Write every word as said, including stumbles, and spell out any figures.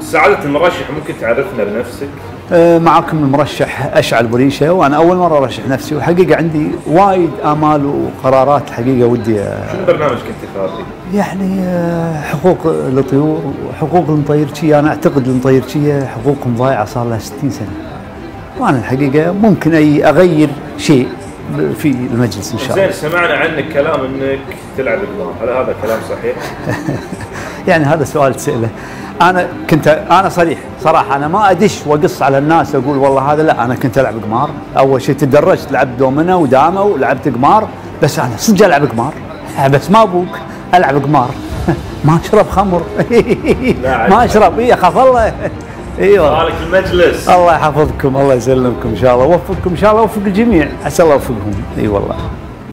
سعادة المرشح ممكن تعرفنا بنفسك؟ أه معكم المرشح أشعل بوريشة، وأنا أول مرة أرشح نفسي، وحقيقة عندي وايد آمال وقرارات حقيقة ودي. شنو برنامجك انتخابي؟ يعني أه حقوق الطيور وحقوق المطيرشية، أنا أعتقد المطيرشية حقوقهم ضايعة صار لها ستين سنة، وأنا الحقيقة ممكن أي أغير شيء في المجلس إن شاء الله. زين، سمعنا عنك كلام انك تلعب قمار، هل هذا كلام صحيح؟ يعني هذا سؤال تسأله. انا كنت انا صريح صراحه، انا ما ادش واقص على الناس اقول والله هذا، لا انا كنت العب قمار. اول شيء تدرجت، لعبت دومنا ودامه ولعبت قمار، بس انا صدق العب قمار، بس ما ابوك العب قمار. ما اشرب خمر. ما اشرب، اي اخاف الله. ايوه مالك المجلس. الله يحفظكم، الله يسلمكم ان شاء الله، وفقكم ان شاء الله، وفق الجميع، عسى الله يوفقهم. اي والله.